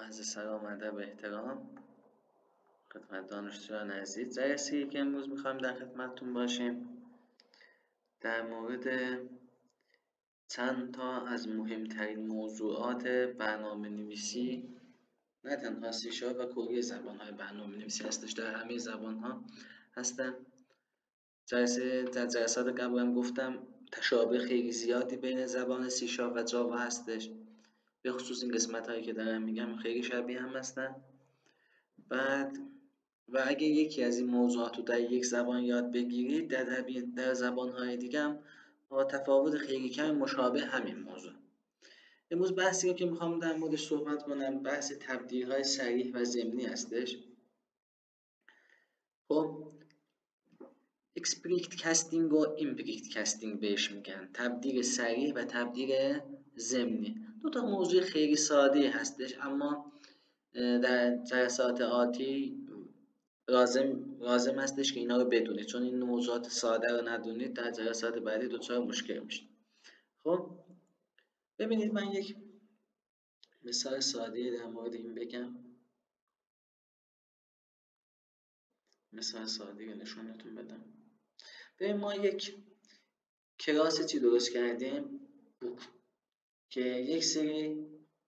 عرض سلام ادب احترام خدمت دانشجویان عزیز. جلسه‌ای که امروز می‌خوایم در خدمتتون باشیم در مورد چند تا از مهمترین موضوعات برنامه‌نویسی نه تنها سی# و کلی زبان‌های برنامه‌نویسی هستش، در همه زبان‌ها هستن. در جلسات قبلم گفتم تشابه خیلی زیادی بین زبان سی# و جاوا هستش، به خصوص این قسمت‌هایی که دارم میگم خیلی شبیه هم هستن. و اگه یکی از این موضوعات رو در یک زبان یاد بگیرید، در زبان‌های دیگه هم با تفاوت خیلی کم مشابه همین موضوع. امروز بحثی که میخوام در موردش صحبت کنم بحث تبدیل‌های صریح و ضمنی هستش. خب اکسپلیکت کاستینگ و ایمپلیکت کاستینگ بهش میگن، تبدیل صریح و تبدیل ضمنی. دو تا موضوع خیلی ساده هستش، اما در جلسات آتی لازم هستش که اینا رو بدونید، چون این موضوعات ساده رو ندونید در جلسات بعدی دچار مشکل میشید. خب ببینید من یک مثال ساده در مورد این بگم، مثال ساده رو نشونتون بدم. ببین ما یک کلاس چی درست کردیم، بوک، که یک سری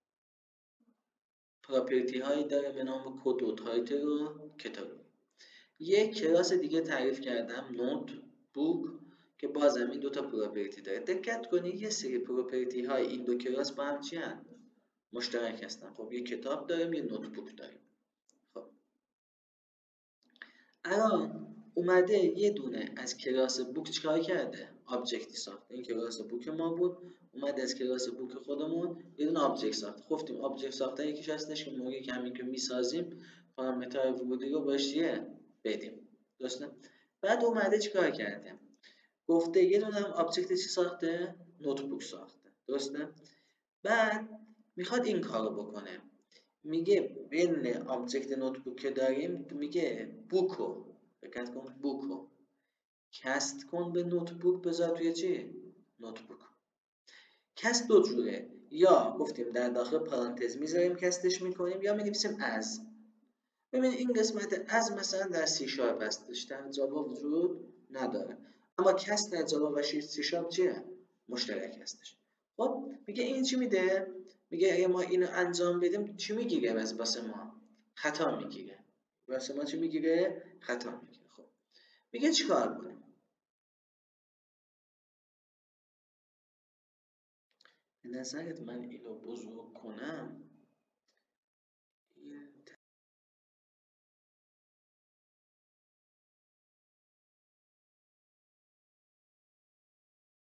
پراپرتی هایی داره به نام کد و تایتل و کتاب. یک کلاس دیگه تعریف کردم، نوت بوک، که بازم این دوتا پراپرتی داره. دقت کنید یه سری پراپرتی های این دو کلاس با هم چی هستن؟ مشترک هستن. خب یه کتاب داریم، یه نوت بوک داریم. خب الان اومده یه دونه از کلاس بوک چیکار کرده؟ آبجکتی ساخته. این کلاس بوک ما بود، اومده از کلاس بوک خودمون یه دونه آبجکت ساخت. گفتیم آبجکت ساختن یکیش هستش که موقعی که همین که میسازیم پارامترهای ورودی رو باش بدیم. درسته؟ بعد اومده چیکار کرده؟ گفته یه دونه هم آبجکت چی ساخته؟ نوتبوک ساخته. درسته؟ بعد میخواد این کارو بکنه، میگه بین آبجکت نوتبوک که داریم، میگه بوکو، دقت کن، بوکو کست کن به نوتبوک، بذار توی چی؟ نوتبوک. کست دو جوره، یا گفتیم در داخل پرانتز میذاریم کستش میکنیم، یا می‌نویسیم از. ببینید این قسمت از مثلا در سی# هستش، در جاوا وجود نداره، اما کست در جاوا و سی# چیه؟ مشترک هستش. خب میگه این چی میده؟ میگه اگه ما اینو انجام بدیم چی میگیره؟ واسه ما خطا میگیره. واسه ما چی میگیره؟ خطا میگیره. خب میگه چیکار کنیم؟ به نظرت من اینو بزرگ کنم